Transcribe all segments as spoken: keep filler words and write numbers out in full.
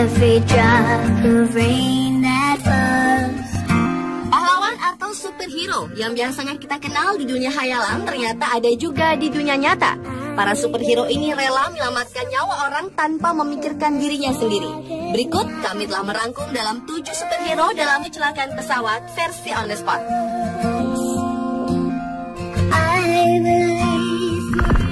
every drop of rain that falls. Pahlawan atau superhero yang biasanya kita kenal di dunia hayalan ternyata ada juga di dunia nyata. Para superhero ini rela menyelamatkan nyawa orang tanpa memikirkan dirinya sendiri. Berikut kami telah merangkum dalam tujuh superhero dalam kecelakaan pesawat versi on the spot. I believe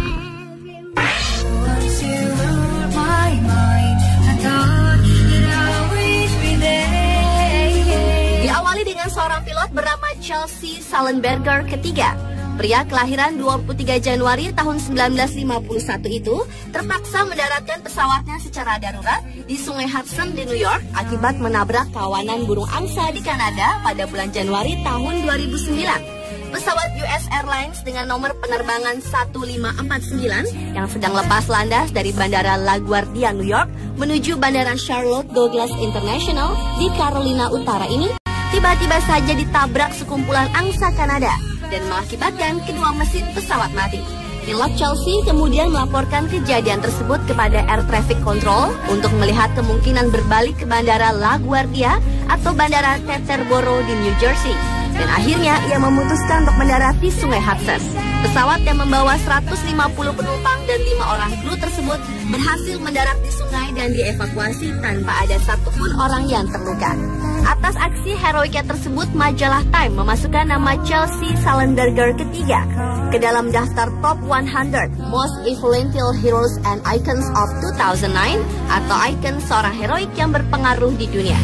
once you ruled my mind, I thought that I'd always be there. Diawali dengan seorang pilot bernama Chelsea Sullenberger ketiga. Pria kelahiran dua puluh tiga Januari tahun seribu sembilan ratus lima puluh satu itu terpaksa mendaratkan pesawatnya secara darurat di Sungai Hudson di New York akibat menabrak kawanan burung angsa di Kanada pada bulan Januari tahun dua ribu sembilan. Pesawat U S Airlines dengan nomor penerbangan satu lima empat sembilan yang sedang lepas landas dari Bandara LaGuardia, New York menuju Bandara Charlotte Douglas International di Carolina Utara ini tiba-tiba saja ditabrak sekumpulan angsa Kanada dan mengakibatkan kedua mesin pesawat mati. Pilot Chelsea kemudian melaporkan kejadian tersebut kepada Air Traffic Control untuk melihat kemungkinan berbalik ke Bandara LaGuardia atau Bandara Teterboro di New Jersey. Dan akhirnya ia memutuskan untuk mendarat di Sungai Hudson. Pesawat yang membawa seratus lima puluh penumpang dan lima orang kru tersebut berhasil mendarat di sungai dan dievakuasi tanpa ada satupun orang yang terluka. Atas aksi heroiknya tersebut, majalah Time memasukkan nama Chelsea Sullenberger ketiga ke dalam daftar Top seratus Most Influential Heroes and Icons of dua ribu sembilan atau ikon seorang heroik yang berpengaruh di dunia.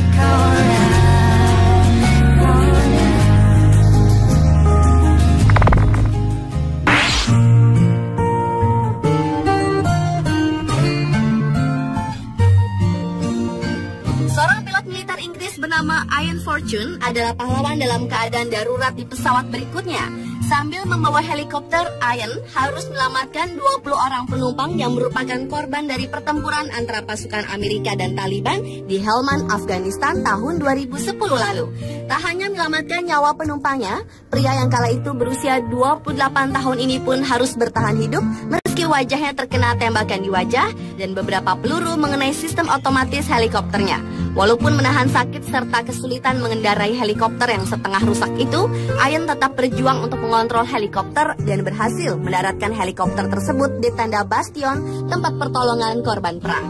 Bernama Ian Fortune adalah pahlawan dalam keadaan darurat di pesawat berikutnya. Sambil membawa helikopter, Ian harus menyelamatkan dua puluh orang penumpang yang merupakan korban dari pertempuran antara pasukan Amerika dan Taliban di Helmand, Afghanistan tahun dua ribu sepuluh lalu. Tak hanya menyelamatkan nyawa penumpangnya, pria yang kala itu berusia dua puluh delapan tahun ini pun harus bertahan hidup meski wajahnya terkena tembakan di wajah dan beberapa peluru mengenai sistem otomatis helikopternya. Walaupun menahan sakit serta kesulitan mengendarai helikopter yang setengah rusak itu, Ian tetap berjuang untuk mengontrol helikopter dan berhasil mendaratkan helikopter tersebut di tenda Bastion, tempat pertolongan korban perang.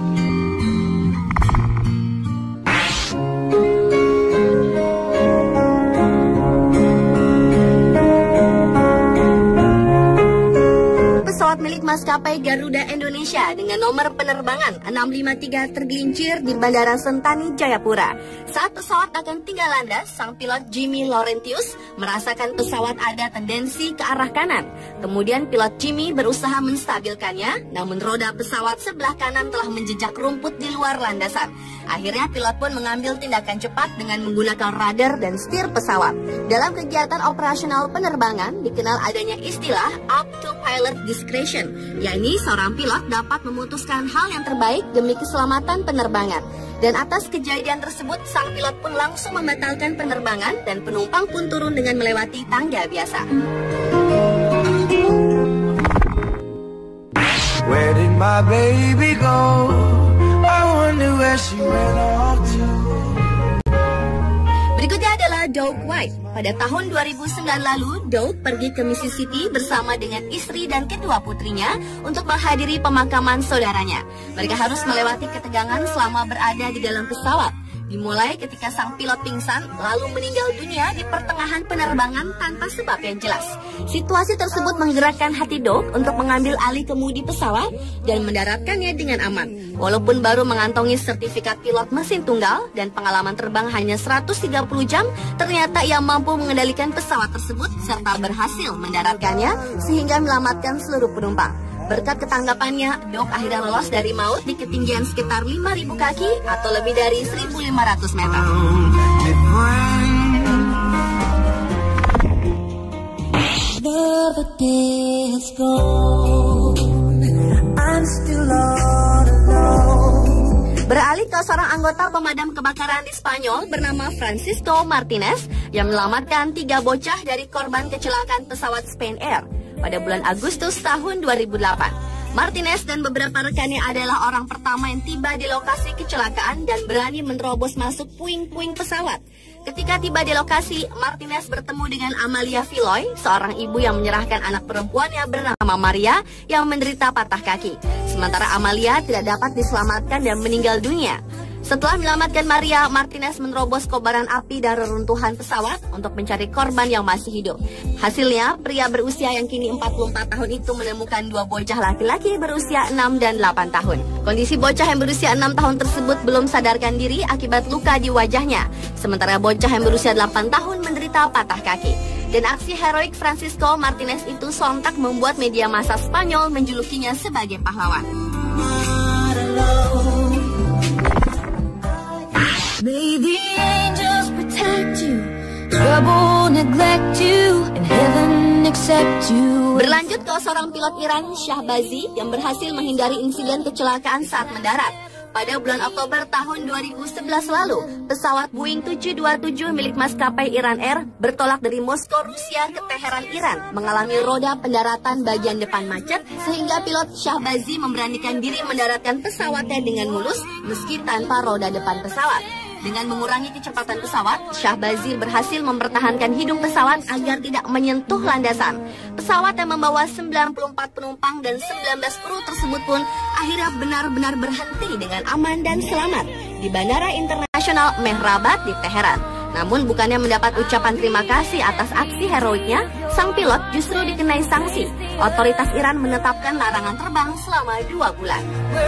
Pesawat milik maskapai Garuda Indonesia dengan nomor penerbangan enam lima tiga tergelincir di Bandara Sentani, Jayapura. Saat pesawat akan tinggal landas, sang pilot Jimmy Laurentius merasakan pesawat ada tendensi ke arah kanan. Kemudian pilot Jimmy berusaha menstabilkannya, namun roda pesawat sebelah kanan telah menjejak rumput di luar landasan. Akhirnya pilot pun mengambil tindakan cepat dengan menggunakan radar dan setir pesawat. Dalam kegiatan operasional penerbangan dikenal adanya istilah up to pilot discretion, yakni seorang pilot dapat memutuskan hal yang terbaik demi keselamatan penerbangan. Dan atas kejadian tersebut, sang pilot pun langsung membatalkan penerbangan dan penumpang pun turun dengan melewati tangga biasa. Where did my baby go? I wonder where she went off to. Berikutnya adalah Doug White. Pada tahun dua ribu sembilan lalu, Doug pergi ke Mississippi bersama dengan istri dan kedua putrinya untuk menghadiri pemakaman saudaranya. Mereka harus melewati ketegangan selama berada di dalam pesawat. Dimulai ketika sang pilot pingsan lalu meninggal dunia di pertengahan penerbangan tanpa sebab yang jelas. Situasi tersebut menggerakkan hati Doug untuk mengambil alih kemudi pesawat dan mendaratkannya dengan aman. Walaupun baru mengantongi sertifikat pilot mesin tunggal dan pengalaman terbang hanya seratus tiga puluh jam, ternyata ia mampu mengendalikan pesawat tersebut serta berhasil mendaratkannya sehingga menyelamatkan seluruh penumpang. Berkat ketanggapannya, Doug akhirnya lolos dari maut di ketinggian sekitar lima ribu kaki atau lebih dari seribu lima ratus meter. Beralih ke seorang anggota pemadam kebakaran di Spanyol bernama Francisco Martinez yang menyelamatkan tiga bocah dari korban kecelakaan pesawat Spain Air pada bulan Agustus tahun dua ribu delapan. Martinez dan beberapa rekannya adalah orang pertama yang tiba di lokasi kecelakaan dan berani menerobos masuk puing-puing pesawat. Ketika tiba di lokasi, Martinez bertemu dengan Amalia Filoy, seorang ibu yang menyerahkan anak perempuannya bernama Maria yang menderita patah kaki. Sementara Amalia tidak dapat diselamatkan dan meninggal dunia. Setelah menyelamatkan Maria, Martinez menerobos kobaran api dari reruntuhan pesawat untuk mencari korban yang masih hidup. Hasilnya, pria berusia yang kini empat puluh empat tahun itu menemukan dua bocah laki-laki berusia enam dan delapan tahun. Kondisi bocah yang berusia enam tahun tersebut belum sadarkan diri akibat luka di wajahnya. Sementara bocah yang berusia delapan tahun menderita patah kaki. Dan aksi heroik Francisco Martinez itu sontak membuat media massa Spanyol menjulukinya sebagai pahlawan. May the angels protect you, trouble neglect you, and heaven accept you. Berlanjut ke seorang pilot Iran, Shahbazi, yang berhasil menghindari insiden kecelakaan saat mendarat. Pada bulan Oktober tahun dua ribu sebelas lalu, pesawat Boeing tujuh dua tujuh milik maskapai Iran Air bertolak dari Moskow, Rusia ke Teheran, Iran, mengalami roda pendaratan bagian depan macet, sehingga pilot Shahbazi memberanikan diri mendaratkan pesawatnya dengan mulus meski tanpa roda depan pesawat. Dengan mengurangi kecepatan pesawat, Shahbazi berhasil mempertahankan hidung pesawat agar tidak menyentuh landasan. Pesawat yang membawa sembilan puluh empat penumpang dan sembilan belas kru tersebut pun akhirnya benar-benar berhenti dengan aman dan selamat di Bandara Internasional Mehrabat di Teheran. Namun bukannya mendapat ucapan terima kasih atas aksi heroiknya, sang pilot justru dikenai sanksi. Otoritas Iran menetapkan larangan terbang selama dua bulan.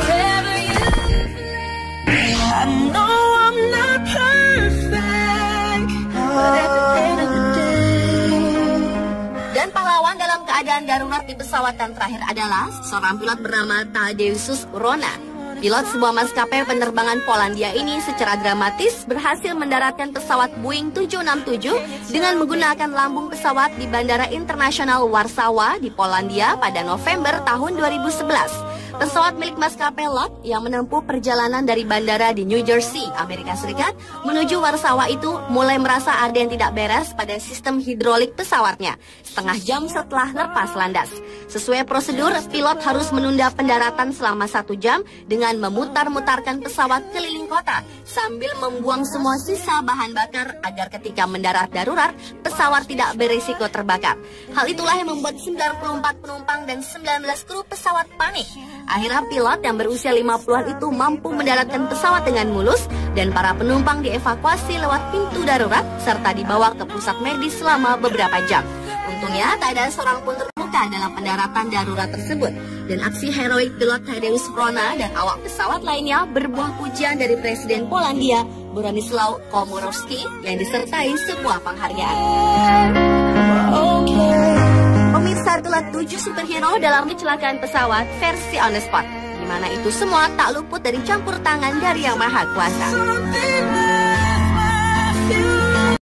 I know I'm not perfect, but at the end of the day. Dan pahlawan dalam keadaan darurat di pesawat yang terakhir adalah seorang pilot bernama Tadeusz Wrona. Pilot sebuah maskapai penerbangan Polandia ini secara dramatis berhasil mendaratkan pesawat Boeing tujuh enam tujuh dengan menggunakan lambung pesawat di Bandara Internasional Warsawa di Polandia pada November tahun dua ribu sebelas. Pesawat milik maskapai Lot yang menempuh perjalanan dari bandara di New Jersey, Amerika Serikat, menuju Warsawa itu mulai merasa ada yang tidak beres pada sistem hidrolik pesawatnya, setengah jam setelah lepas landas. Sesuai prosedur, pilot harus menunda pendaratan selama satu jam dengan memutar-mutarkan pesawat keliling kota, sambil membuang semua sisa bahan bakar agar ketika mendarat darurat, pesawat tidak berisiko terbakar. Hal itulah yang membuat sembilan puluh empat penumpang dan sembilan belas kru pesawat panik. Akhirnya pilot yang berusia lima puluhan itu mampu mendaratkan pesawat dengan mulus dan para penumpang dievakuasi lewat pintu darurat serta dibawa ke pusat medis selama beberapa jam. Untungnya tak ada seorang pun terluka dalam pendaratan darurat tersebut. Dan aksi heroik pilot Tadeusz Wrona dan awak pesawat lainnya berbuah pujian dari Presiden Polandia Bronisław Komorowski yang disertai sebuah penghargaan. Pemirsa, itulah tujuh superhero dalam kecelakaan pesawat versi on the spot, di mana itu semua tak luput dari campur tangan dari Yang Maha Kuasa.